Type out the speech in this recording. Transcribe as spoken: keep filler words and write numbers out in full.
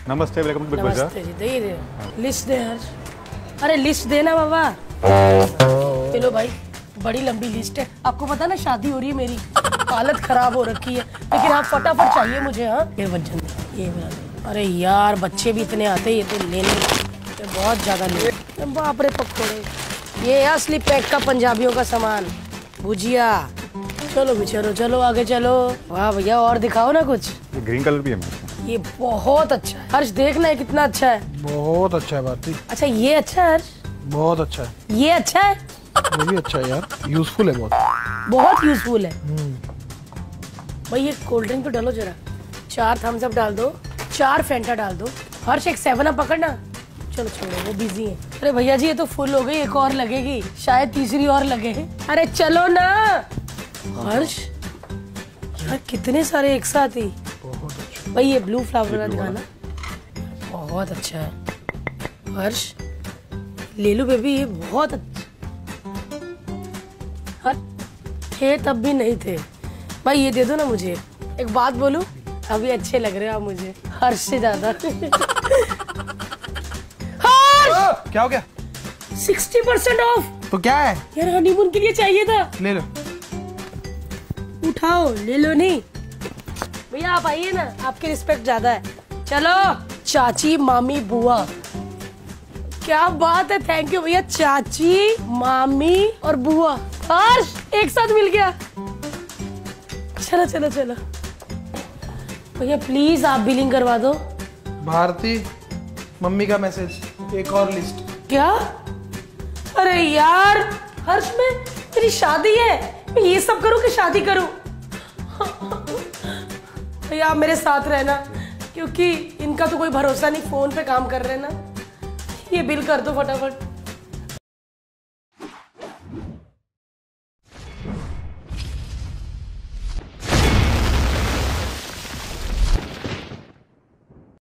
नमस्ते, welcome to big बाजार। नमस्ते जी, दे दे लिस्ट दे हर्ष। अरे लिस्ट देना बाबा। चलो भाई, बड़ी लंबी लिस्ट है। आपको पता ना शादी हो रही है मेरी, हालत खराब हो रखी है, लेकिन आप फटाफट चाहिए मुझे। हाँ ये वजन ये बना। अरे यार बच्चे भी इतने आते हैं, ये तो लेने ये बहुत ज्यादा ले। बाप रे पकौड़े, ये असली पैक का पंजाबियों का सामान, भुजिया। चलो भी चलो चलो आगे चलो। वाह भैया और दिखाओ ना कुछ। ये ग्रीन कलर भी है मेरे। ये बहुत अच्छा है हर्ष, देखना है कितना अच्छा है। बहुत अच्छा है भारती। अच्छा ये अच्छा है हर्ष, बहुत अच्छा है। ये अच्छा है, वो भी अच्छा है यार, यूजफुल है बहुत। बहुत यूजफुल है भाई। ये कोल्ड ड्रिंक तो डालो जरा, चार थम्स अप डाल दो, चार फेंटा डाल दो। हर्ष एक सेवन अप पकड़ना। चलो छोड़ो वो बिजी है। अरे भैया जी ये तो फुल हो गई, एक और लगेगी, शायद तीसरी और लगे। अरे चलो ना हर्ष, यार कितने सारे एक साथ ही। बहुत अच्छा भाई ये ब्लू फ्लावर का दिखाना, बहुत अच्छा है हर्ष। ले लो बेबी, ये बहुत अच्छा। हर थे तब भी नहीं थे भाई, ये दे दो ना मुझे। एक बात बोलूं, अभी अच्छे लग रहे हो आप मुझे हर्ष से ज्यादा। हर्ष क्या हो गया? Sixty percent off. तो क्या है यार हनीमून के लिए चाहिए था। ले लो। उठाओ, ले लो। नहीं भैया आप आइए ना, आपकी रिस्पेक्ट ज्यादा है। चलो चाची मामी बुआ, क्या बात है। थैंक यू भैया। चाची मामी और बुआ हर्ष एक साथ मिल गया। चलो चलो चलो भैया प्लीज आप बिलिंग करवा दो। भारती मम्मी का मैसेज, एक और लिस्ट। क्या? अरे यार हर्ष में तेरी शादी है, मैं ये सब करूं कि शादी करूं? भैया आप मेरे साथ रहना, क्योंकि इनका तो कोई भरोसा नहीं, फोन पे काम कर रहे हैं ना। ये बिल कर दो फटाफट।